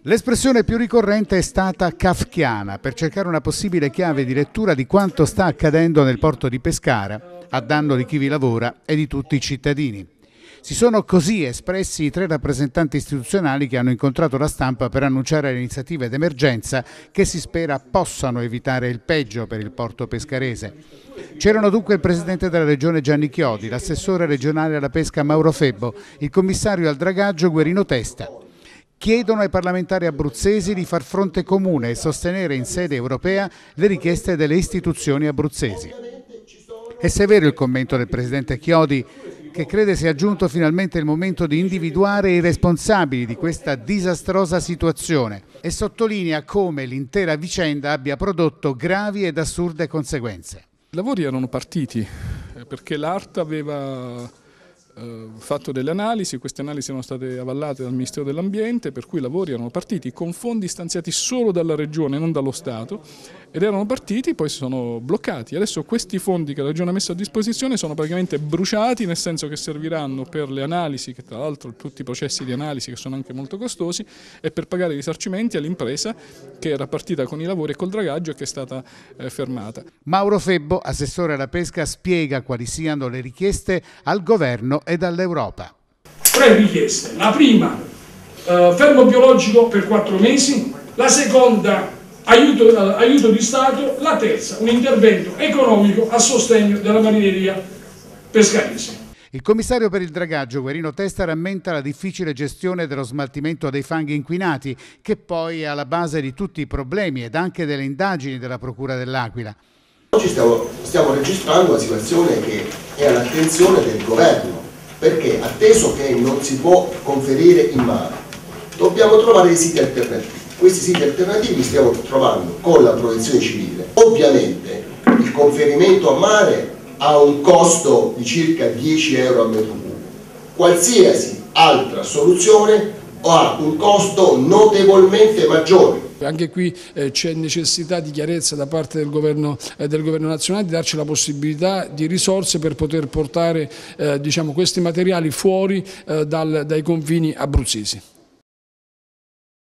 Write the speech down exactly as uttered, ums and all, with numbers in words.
L'espressione più ricorrente è stata kafkiana, per cercare una possibile chiave di lettura di quanto sta accadendo nel porto di Pescara, a danno di chi vi lavora e di tutti i cittadini. Si sono così espressi i tre rappresentanti istituzionali che hanno incontrato la stampa per annunciare le iniziative d'emergenza che si spera possano evitare il peggio per il porto pescarese. C'erano dunque il presidente della regione Gianni Chiodi, l'assessore regionale alla pesca Mauro Febbo, il commissario al dragaggio Guerino Testa. Chiedono ai parlamentari abruzzesi di far fronte comune e sostenere in sede europea le richieste delle istituzioni abruzzesi. È severo il commento del presidente Chiodi, che crede sia giunto finalmente il momento di individuare i responsabili di questa disastrosa situazione e sottolinea come l'intera vicenda abbia prodotto gravi ed assurde conseguenze. I lavori erano partiti perché l'ART aveva eh, fatto delle analisi, queste analisi erano state avallate dal Ministero dell'Ambiente, per cui i lavori erano partiti con fondi stanziati solo dalla Regione, non dallo Stato, ed erano partiti, poi si sono bloccati. Adesso questi fondi che la Regione ha messo a disposizione sono praticamente bruciati, nel senso che serviranno per le analisi, che tra l'altro tutti i processi di analisi che sono anche molto costosi, e per pagare i risarcimenti all'impresa che era partita con i lavori e col dragaggio e che è stata eh, fermata. Mauro Febbo, assessore alla pesca, spiega quali siano le richieste al governo ed all'Europa. Tre richieste. La prima, eh, fermo biologico per quattro mesi, la seconda, Aiuto, aiuto di Stato, la terza, un intervento economico a sostegno della marineria pescarese. Il commissario per il dragaggio Guerino Testa rammenta la difficile gestione dello smaltimento dei fanghi inquinati, che poi è alla base di tutti i problemi ed anche delle indagini della Procura dell'Aquila. Oggi stiamo, stiamo registrando una situazione che è all'attenzione del governo, perché atteso che non si può conferire in mare, dobbiamo trovare dei siti alternativi. Questi siti alternativi li stiamo trovando con la protezione civile. Ovviamente il conferimento a mare ha un costo di circa dieci euro a metro cubo. Qualsiasi altra soluzione ha un costo notevolmente maggiore. Anche qui eh, c'è necessità di chiarezza da parte del governo, eh, del governo nazionale, di darci la possibilità di risorse per poter portare eh, diciamo, questi materiali fuori eh, dal, dai confini abruzzesi.